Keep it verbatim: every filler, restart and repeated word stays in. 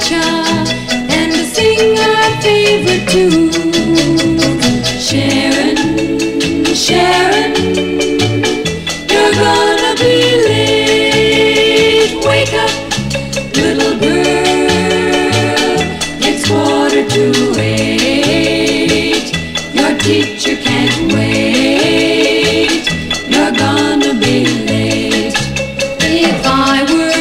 cha-cha and to sing our favorite tune. Sharon, Sharon, you're gonna be late. Wake up, little girl, it's quarter to eight. Your teacher can't wait. You're gonna be late. If I were